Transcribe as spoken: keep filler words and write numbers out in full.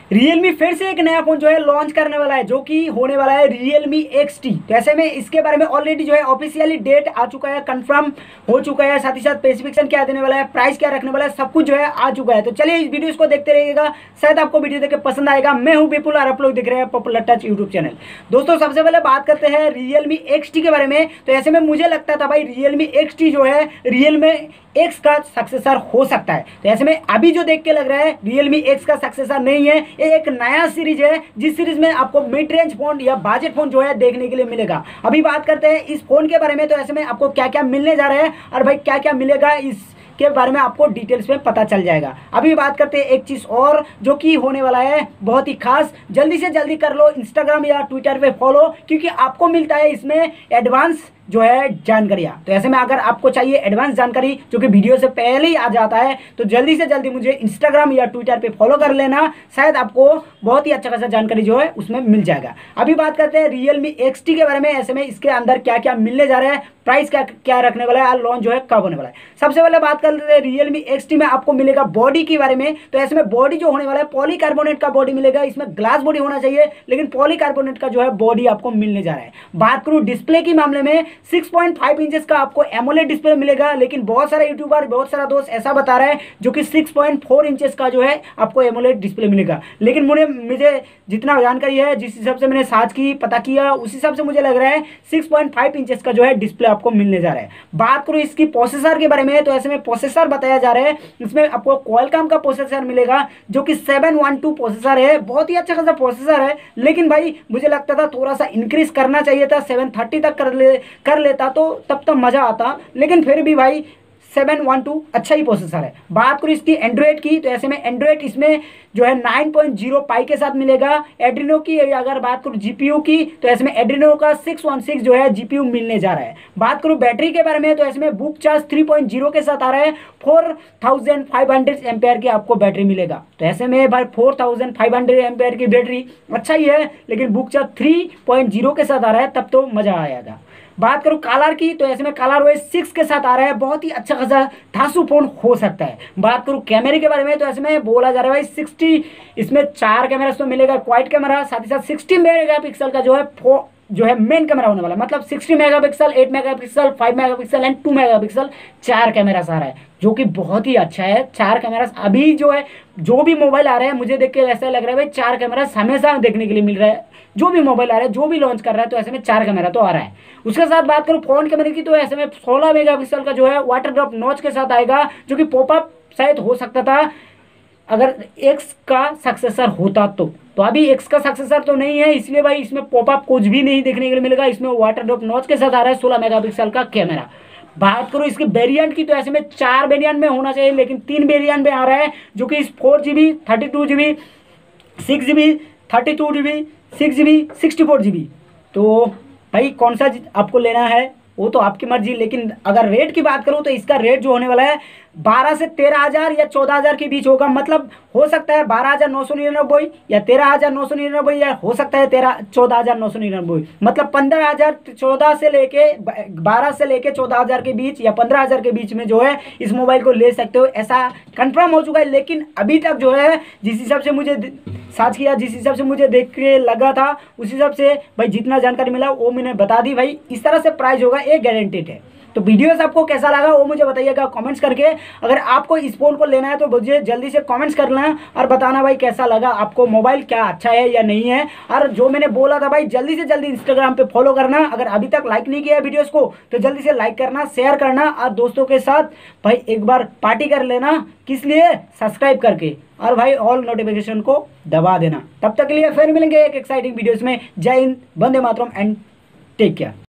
Realme फिर से एक नया फोन जो है लॉन्च करने वाला है, जो कि होने वाला है Realme एक्स टी। तो ऐसे में इसके बारे में ऑलरेडी जो है ऑफिशियली डेट आ चुका है, कंफर्म हो चुका है, साथ ही साथ स्पेसिफिकेशन क्या देने वाला है, प्राइस क्या रखने वाला है, सब कुछ जो है आ चुका है। तो चलिए इस वीडियो को देखते रहिएगा, शायद आपको वीडियो देख के पसंद आएगा। मैं हूं विपुल और आप लोग देख रहे हैं पॉपुलर टच यूट्यूब चैनल। दोस्तों सबसे पहले बात करते हैं Realme एक्स टी के बारे में। तो ऐसे में मुझे लगता था भाई Realme एक्स टी जो है Realme एक्स का सक्सेसर हो सकता है। तो ऐसे में अभी जो देख के लग रहा है Realme एक्स का सक्सेसर नहीं है, ये एक नया सीरीज है जिस सीरीज में आपको मिड रेंज फोन या बजट फोन जो है देखने के लिए मिलेगा। अभी बात करते हैं इस फोन के बारे में। तो ऐसे में आपको क्या क्या मिलने जा रहा है और भाई क्या क्या मिलेगा इस के बारे में आपको डिटेल्स में पता चल जाएगा। अभी बात करते हैं एक चीज़ और जो कि होने वाला है बहुत ही खास। जल्दी से जल्दी कर लो इंस्टाग्राम या ट्विटर पे फॉलो, क्योंकि आपको मिलता है इसमें एडवांस जो है जानकारियाँ। तो ऐसे में अगर आपको चाहिए एडवांस जानकारी जो कि वीडियो से पहले ही आ जाता है, तो जल्दी से जल्दी मुझे इंस्टाग्राम या ट्विटर पे फॉलो कर लेना, शायद आपको बहुत ही अच्छा खासा जानकारी जो है उसमें मिल जाएगा। अभी बात करते हैं Realme एक्स टी के बारे में। ऐसे में इसके अंदर क्या क्या मिलने जा रहा है, प्राइस क्या क्या रखने वाला है और लॉन्च जो है कब होने वाला है। सबसे पहले बात कर लेते हैं Realme एक्स टी में आपको मिलेगा बॉडी के बारे में। तो ऐसे में बॉडी जो होने वाला है पॉलीकार्बोनेट का बॉडी मिलेगा। इसमें ग्लास बॉडी होना चाहिए, लेकिन पॉलीकार्बोनेट का जो है बॉडी आपको मिलने जा रहा है। बात करूँ डिस्प्ले के मामले में, सिक्स पॉइंट फाइव इंचेस का आपको एमोलेड डिस्प्ले मिलेगा, लेकिन बहुत सारे यूट्यूबर बहुत सारा दोस्त ऐसा बता रहा है जो कि सिक्स पॉइंट फोर इंचेस का जो है आपको एमोलेड डिस्प्ले मिलेगा। लेकिन मुझे मुझे जितना जानकारी है, जिस हिसाब से मैंने सर्च की पता किया, उस हिसाब से मुझे लग रहा है सिक्स पॉइंट फाइव इंचेस का जो है डिस्प्ले आपको मिलने जा रहा है। बात करूँ इसकी प्रोसेसर के बारे में। तो ऐसे में प्रोसेसर बताया जा रहा है, इसमें आपको क्वालकॉम का प्रोसेसर मिलेगा जो कि सेवन वन टू प्रोसेसर है। बहुत ही अच्छा खासा प्रोसेसर है, लेकिन भाई मुझे लगता था थोड़ा सा इंक्रीज करना चाहिए था, सेवन थर्टी तक कर ले कर लेता तो तब तो मज़ा आता, लेकिन फिर भी भाई सेवन वन टू अच्छा ही प्रोसेसर है। बात करूँ इसकी एंड्रॉयड की। तो ऐसे में एंड्रॉयड इसमें जो है नाइन पॉइंट ज़ीरो पाई के साथ मिलेगा। एड्रीनो की अगर बात करूँ जीपीयू की, तो ऐसे में एड्रीनो का सिक्स वन सिक्स जो है जीपीयू मिलने जा रहा है। बात करूँ बैटरी के बारे में, तो ऐसे में बुक चार्ज थ्री पॉइंट ज़ीरो के साथ आ रहा है। Four thousand five hundred ampere की आपको बैटरी मिलेगा। तो ऐसे में भाई four thousand five hundred ampere की बैटरी अच्छा ही है, लेकिन बुक चार्ज थ्री पॉइंट ज़ीरो के साथ आ रहा है, तब तो मज़ा आएगा। बात करूँ कलर की, तो ऐसे में कलर ओएस सिक्स के साथ आ रहा है। बहुत ही अच्छा खासा धांसू फोन हो सकता है। बात करूँ कैमरे के बारे में, तो ऐसे में बोला जा रहा है भाई सिक्सटी इसमें चार कैमरा तो मिलेगा, क्वाइट कैमरा, साथ ही साथ सिक्सटी मेगा पिक्सल का जो है फो जो है मेन कैमरा होने वाला, मतलब sixty megapixel, eight megapixel, five megapixel and two megapixel, चार कैमरा आ रहा है, जो कि बहुत ही अच्छा है। चार कैमरा अभी जो है जो भी मोबाइल आ रहा है, मुझे देख के ऐसा लग रहा है भाई चार कैमरा हमेशा देखने के लिए मिल रहा है। जो भी मोबाइल आ रहा है, जो भी लॉन्च कर रहा है, तो ऐसे में चार कैमरा तो आ रहा है। उसके साथ बात करूँ फ्रंट कैमरे की, तो ऐसे में सोलह मेगापिक्सल का जो है वाटर ड्रॉप नॉच के साथ आएगा, जो कि पॉपअप शायद हो सकता था अगर एक्स का सक्सेसर होता तो तो अभी एक्स का सक्सेसर तो नहीं है, इसलिए भाई इसमें पॉपअप कुछ भी नहीं देखने के लिए मिलेगा। इसमें वाटर ड्रॉप नॉच के साथ आ रहा है सोलह मेगापिक्सल का कैमरा। बात करूँ इसके वेरिएंट की, तो ऐसे में चार वेरिएंट में होना चाहिए, लेकिन तीन वेरिएंट में आ रहा है, जो कि इस four G B thirty two G B six G B thirty two G B six G B sixty four G B. तो भाई कौन सा आपको लेना है वो तो आपकी मर्जी, लेकिन अगर रेट की बात करूँ तो इसका रेट जो होने वाला है बारह से तेरह हज़ार या चौदह हज़ार के बीच होगा। मतलब हो सकता है बारह हज़ार नौ सौ निन्यानवे या तेरह हज़ार नौ सौ निन्यानवे, या हो सकता है तेरह चौदह हज़ार नौ सौ निन्यानवे। मतलब पंद्रह हज़ार चौदह से लेके बारह से लेके चौदह हज़ार के बीच या पंद्रह हज़ार के बीच में जो है इस मोबाइल को ले सकते हो, ऐसा कंफर्म हो चुका है। लेकिन अभी तक जो है जिस हिसाब से मुझे सर्च किया, जिस हिसाब से मुझे देख के लगा था, उस हिसाब से भाई जितना जानकारी मिला वो मैंने बता दी। भाई इस तरह से प्राइस होगा, ये गारंटेड है। तो वीडियोस आपको कैसा लगा वो मुझे बताइएगा कमेंट्स करके। अगर आपको इस फोन को लेना है तो मुझे जल्दी से कमेंट्स करना और बताना भाई कैसा लगा आपको, मोबाइल क्या अच्छा है या नहीं है। और जो मैंने बोला था भाई जल्दी से जल्दी इंस्टाग्राम पे फॉलो करना। अगर अभी तक लाइक नहीं किया वीडियोस को तो जल्दी से लाइक करना, शेयर करना और दोस्तों के साथ भाई एक बार पार्टी कर लेना। किस लिए? सब्सक्राइब करके, और भाई ऑल नोटिफिकेशन को दबा देना। तब तक के लिए फिर मिलेंगे एक एक्साइटिंग वीडियोस में। जय हिंद, वंदे मातरम एंड टेक केयर।